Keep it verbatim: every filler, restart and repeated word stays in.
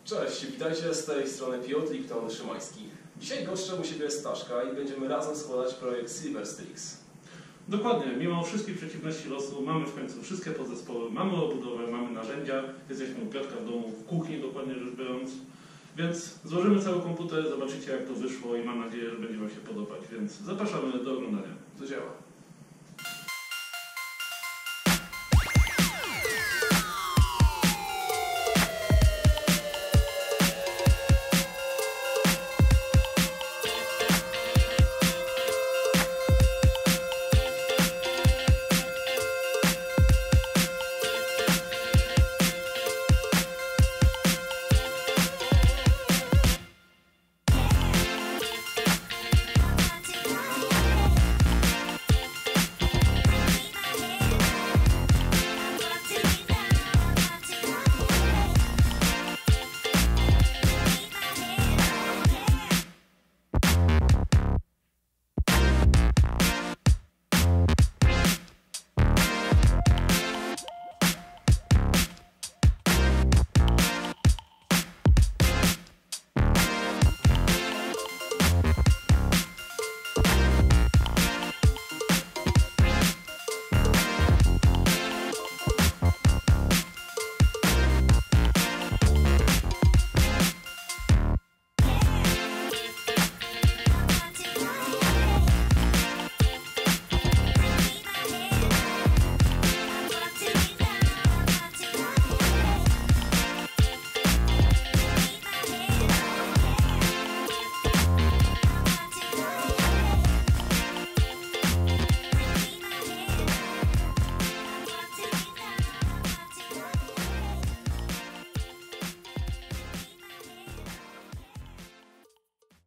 Cześć, witajcie z tej strony Piotr Lipton Szymański. Dzisiaj goszczę u siebie Staszka i będziemy razem składać projekt Silverstrix. Dokładnie, mimo wszystkich przeciwności losu mamy w końcu wszystkie podzespoły, mamy obudowę, mamy narzędzia, jesteśmy u Piotrka w domu, w kuchni dokładnie rzecz biorąc. Więc złożymy cały komputer, zobaczycie jak to wyszło i mam nadzieję, że będzie Wam się podobać, więc zapraszamy do oglądania. Do dzieła.